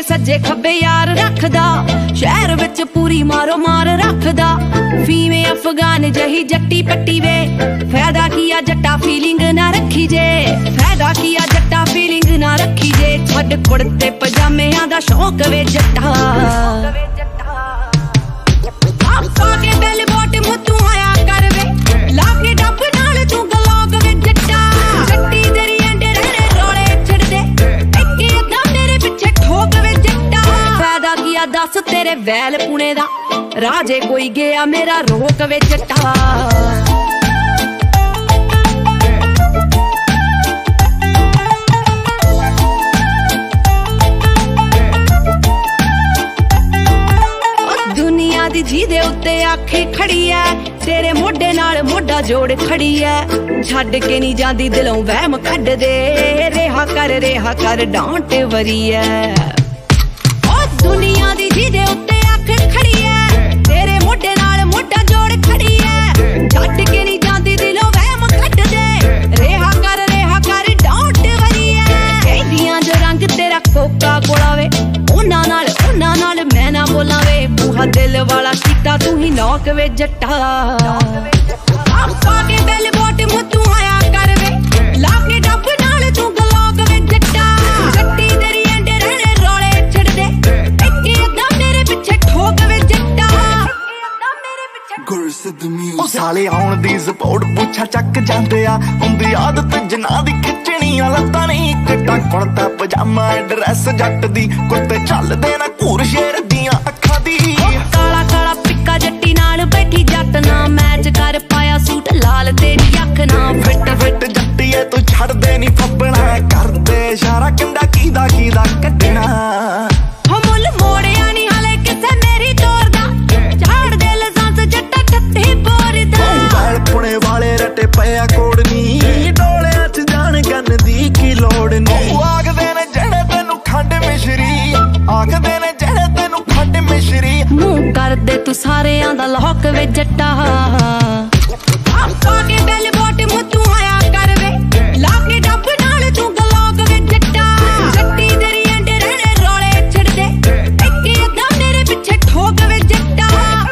सज्जे खब्बे यार रखदा, शहर विच पूरी मारो मार रखदा। फीमे अफगान जही जट्टी पट्टी वे, फायदा किया जट्टा फीलिंग ना रखी जे, फायदा किया जट्टा फीलिंग ना रखी जे। छड्ड कुड़ते पजामियां दा शौक वे जट्टा, आपा के बेल बॉटम तू आया कर वे, लाके डब नाल तू गलॉक वे जट्टा। जट्टी तेरी एंडे रहने रोले छड़ दे, इक्की अद्धा मेरे पिछे ठोक वे जट्टा। फायदा किया दस तेरे वैल पुणे दा, राजे कोई गया मेरा रोक वे जट्टा। जी दे उत्ते आखे खड़ी है, तेरे मोढे नाल मोढा जोड़ खड़ी है। छड्ड के नहीं जांदी दिलों वहम कढ दे, रेहा कर डांट वरी है। ओ दुनिया दी जी दे उत्ते आखे खड़ी है, तेरे मोढे नाल मोढा जोड़ खड़ी है। छड्ड के नहीं जांदी दिलों वहम कढ दे, रेहा कर डांट वरी है। कहदियां जो रंग तेरा कोका कोला वे, उन्हां नाल मैं ना बोला वे। बूहा दिल वाला कीता तू ही नौक वे जट्टा, आपा के बेल बॉटम तू आया कर वे, लाके डब नाल तू गलॉक वे जट्टा। जट्टी तेरी एंडे रहने रोले छड़ दे, इक्की अद्धा मेरे पिछे ठोक वे जट्टा। ओ साले आउण दी सपोर्ट पूछा चक जांदे आ, हुंदी आदत जना दी खिचणी लत्तां नहीं कट्टा। कुड़ता पजामा ड्रेस जट दी, कुत्ते चलदे ना घूर शेर दियां अखां दी। काला काला पिक्का जट्टी नाल बैठी जट ना, मैच कर पाया सूट लाल तेरी अख ना। फिट जट्टीए तू छड़ दे नी फब्बना, करदे इशारा कंडा कीदा कड्डना। हो मुल मोड़िया नी हाले किसे मेरी तोर दा, झाड़ दे लसांस जट्टा ठत्ती बोर दा। बैल पुणे वाले रटे पिया कोड़ नी, डोलियां च जान गन दी की लोड़ नी। आखदे ने जेड़े तेनू खंड मिश्री, आखदे ने जेड़े तेनू खंड मिश्री। मुंह कर दे तू सारेयां दा लॉक वे जट्टा, आपा के बेल बॉटम तू आया कर वे, लाके डब नाल तू गलॉक वे जट्टा। जट्टी तेरी एंडे रहने रोले छड़ दे, इक्की अद्धा मेरे पिछे ठोक वे जट्टा।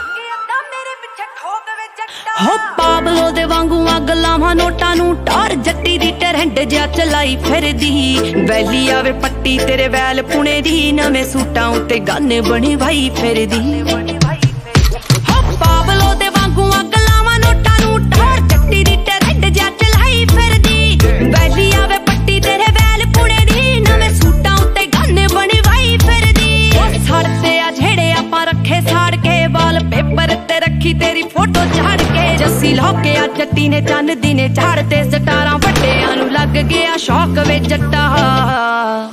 हो पाबलो दे वांगू अग लावां नोटां नू टार, जट्टी दी टरहंड जिहा चलाई फिरदी। वैली आवे पट्टी तेरे वैल पुणे दी, नवें सूटां उत्ते गन बनी भाई फिरदी। हो पाबलो दे वांगू अग लावां नोटां नू टार, जट्टी दी टरहंड जिहा चलाई फिरदी। वैली आवे पट्टी तेरे वैल पुणे दी, नवें सूटां उत्ते गन बनी भाई फिरदी। ओ सड़ते आ जेड़े आपां रखे साड़ के, वाल पेपर ते रखी तेरी फोटो झाड़ के। जस्सी लौके आ जट्टी ने चन्न दी ने झाड़ते, सटारां वड्डियां नू लग गया शौक वे जट्टा।